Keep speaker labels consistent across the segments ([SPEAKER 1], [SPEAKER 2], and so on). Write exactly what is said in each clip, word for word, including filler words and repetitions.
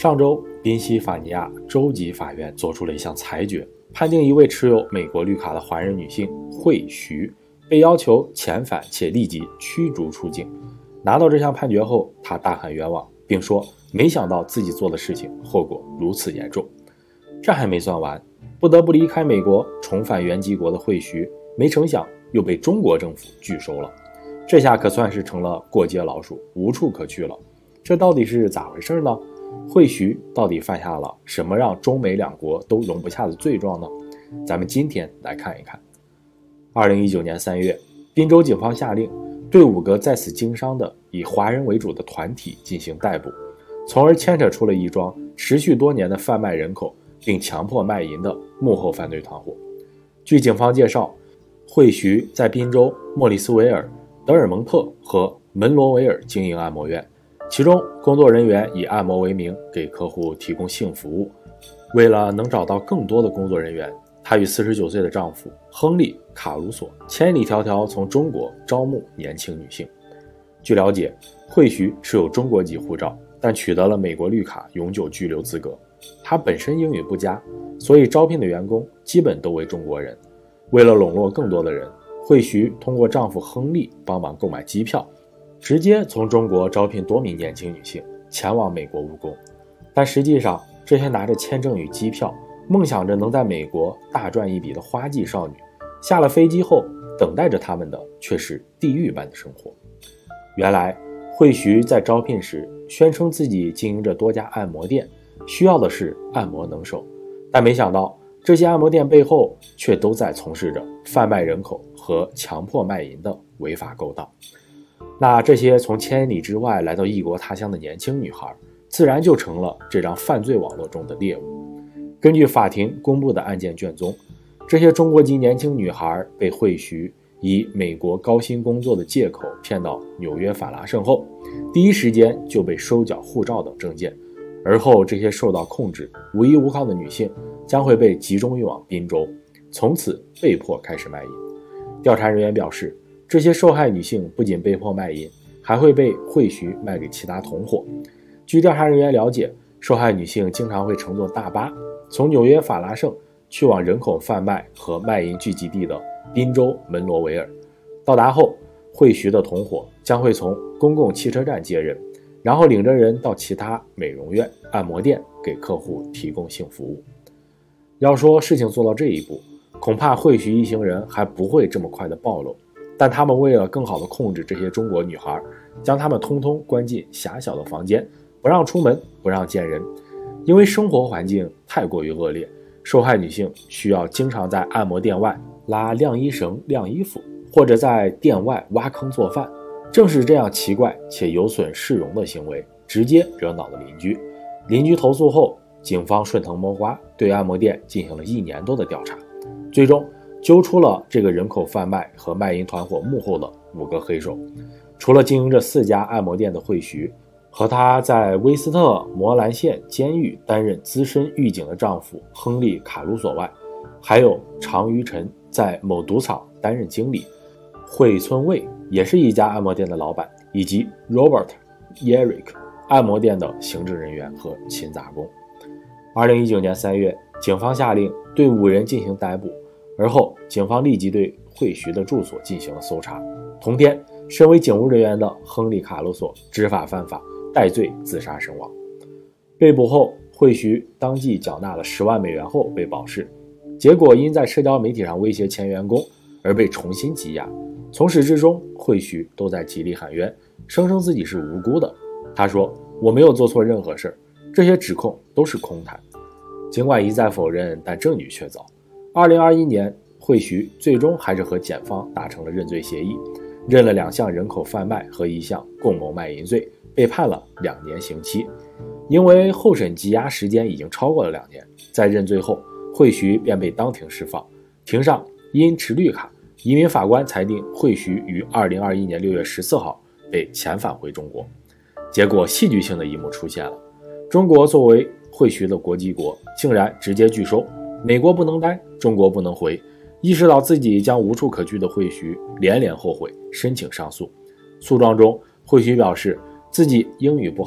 [SPEAKER 1] 上周，宾夕法尼亚州级法院作出了一项裁决，判定一位持有美国绿卡的华人女性惠徐被要求遣返且立即驱逐出境。拿到这项判决后，她大喊冤枉，并说没想到自己做的事情后果如此严重。这还没算完，不得不离开美国重返原籍国的惠徐，没成想又被中国政府拒收了。这下可算是成了过街老鼠，无处可去了。这到底是咋回事呢？惠徐到底犯下了什么让中美两国都容不下的罪状呢？咱们今天来看一看。二零一九年三月，滨州警方下令对五个在此经商的以华人为主的团体进行逮捕，从而牵扯出了一桩持续多年的贩卖人口并强迫卖淫的幕后犯罪团伙。据警方介绍，惠徐在滨州莫里斯维尔、德尔蒙特和门罗维尔经营按摩院，其中工作人员以按摩为名给客户提供性服务。为了能找到更多的工作人员，她与四十九岁的丈夫亨利·卡鲁索千里迢迢从中国招募年轻女性。据了解，惠徐持有中国籍护照，但取得了美国绿卡永久居留资格。她本身英语不佳，所以招聘的员工基本都为中国人。为了笼络更多的人，惠徐通过丈夫亨利帮忙购买机票，直接从中国招聘多名年轻女性前往美国务工。但实际上，这些拿着签证与机票，梦想着能在美国大赚一笔的花季少女，下了飞机后等待着他们的却是地狱般的生活。原来，惠徐在招聘时宣称自己经营着多家按摩店，需要的是按摩能手，但没想到这些按摩店背后却都在从事着贩卖人口和强迫卖淫的违法勾当。那这些从千里之外来到异国他乡的年轻女孩，自然就成了这张犯罪网络中的猎物。根据法庭公布的案件卷宗，这些中国籍年轻女孩被惠徐以美国高薪工作的借口骗到纽约法拉盛后，第一时间就被收缴护照等证件。而后这些受到控制、无依无靠的女性将会被集中运往滨州，从此被迫开始卖淫。调查人员表示，这些受害女性不仅被迫卖淫，还会被惠徐卖给其他同伙。据调查人员了解，受害女性经常会乘坐大巴，从纽约法拉盛去往人口贩卖和卖淫聚集地的滨州门罗维尔。到达后，惠徐的同伙将会从公共汽车站接人，然后领着人到其他美容院、按摩店给客户提供性服务。要说事情做到这一步，恐怕惠徐一行人还不会这么快的暴露，但他们为了更好的控制这些中国女孩，将她们通通关进狭小的房间，不让出门，不让见人。因为生活环境太过于恶劣，受害女性需要经常在按摩店外拉晾衣绳晾衣服，或者在店外挖坑做饭。正是这样奇怪且有损市容的行为，直接惹恼了邻居。邻居投诉后，警方顺藤摸瓜，对按摩店进行了一年多的调查，最终揪出了这个人口贩卖和卖淫团伙幕后的五个黑手。除了经营着四家按摩店的惠徐，和她在威斯特摩兰县监狱担任资深狱警的丈夫亨利·卡鲁索外，还有常于晨在某赌场担任经理，惠村卫也是一家按摩店的老板，以及 Robert Eric 按摩店的行政人员和勤杂工。二零一九年三月，警方下令对五人进行逮捕，而后警方立即对惠徐的住所进行了搜查。同天，身为警务人员的亨利·卡鲁索知法犯法，戴罪自杀身亡。被捕后，惠徐当即缴纳了十万美元后被保释，结果因在社交媒体上威胁前员工而被重新羁押。从始至终，惠徐都在极力喊冤，声称自己是无辜的。他说：“我没有做错任何事，这些指控都是空谈。”尽管一再否认，但证据确凿。二零二一年，惠徐最终还是和检方达成了认罪协议，认了两项人口贩卖和一项共谋卖淫罪，被判了两年刑期。因为候审羁押时间已经超过了两年，在认罪后，惠徐便被当庭释放。庭上因持绿卡，移民法官裁定惠徐于二零二一年六月十四号被遣返回中国。结果戏剧性的一幕出现了，中国作为惠徐的国籍国，竟然直接拒收，美国不能待，中国不能回。意识到自己将无处可去的惠徐连连后悔，申请上诉。诉状中，惠徐表示自己英语不好，不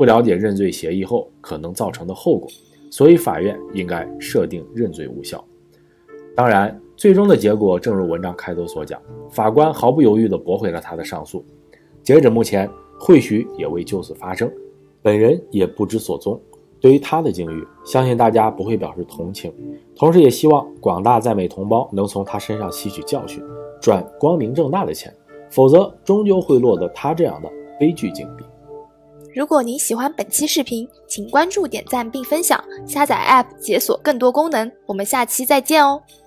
[SPEAKER 1] 不了解认罪协议后可能造成的后果，所以法院应该设定认罪无效。当然，最终的结果正如文章开头所讲，法官毫不犹豫地驳回了他的上诉。截止目前，惠徐也未就此发声，本人也不知所踪。对于他的境遇，相信大家不会表示同情，同时也希望广大在美同胞能从他身上吸取教训，赚光明正大的钱，否则终究会落得他这样的悲剧境地。
[SPEAKER 2] 如果您喜欢本期视频，请关注、点赞并分享，下载 App 解锁更多功能。我们下期再见哦。